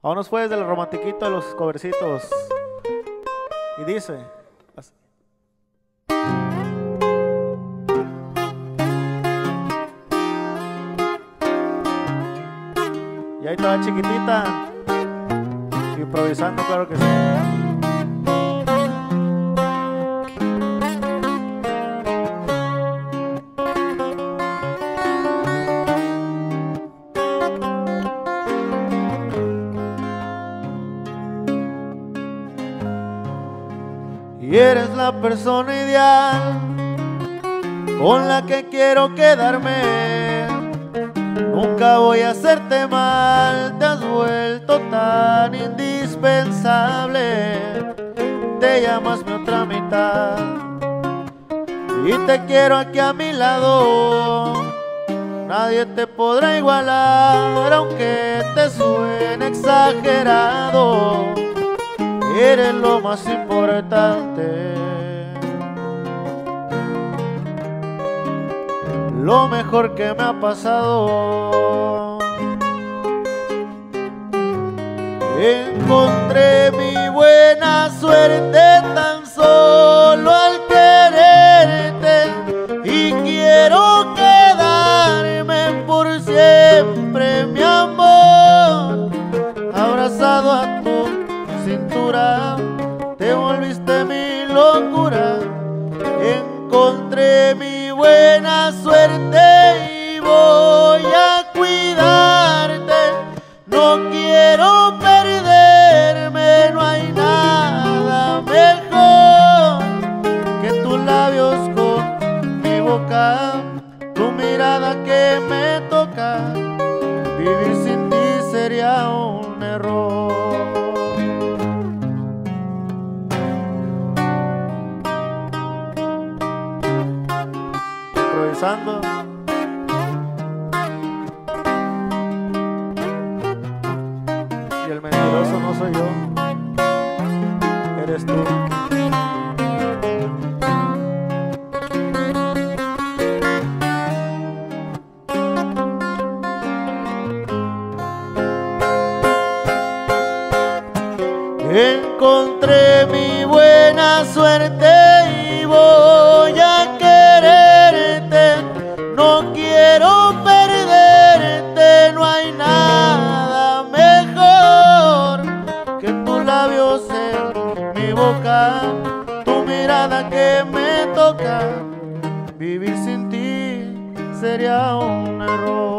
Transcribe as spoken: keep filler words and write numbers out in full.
Vámonos pues del romantiquito de los covercitos. Y dice así. Y ahí estaba chiquitita, improvisando, claro que sí. Y eres la persona ideal con la que quiero quedarme. Nunca voy a hacerte mal, te has vuelto tan indispensable. Te llamas mi otra mitad y te quiero aquí a mi lado. Nadie te podrá igualar, aunque te suene exagerado. Eres lo más importante, lo mejor que me ha pasado. Encontré mi buena suerte tan solo al quererte, y quiero quedarme por siempre, mi amor, abrazado a tu cintura. Te volviste mi locura. Encontré mi buena suerte y voy a cuidarte. No quiero perderme, no hay nada mejor que tus labios con mi boca, tu mirada que me toca. Vivir sin ti sería un error. Improvisando. Y el mentiroso no soy yo, eres tú. Encontré mi buena suerte y voy a quererte. No quiero perderte, no hay nada mejor que tus labios en mi boca, tu mirada que me toca. Vivir sin ti sería un error.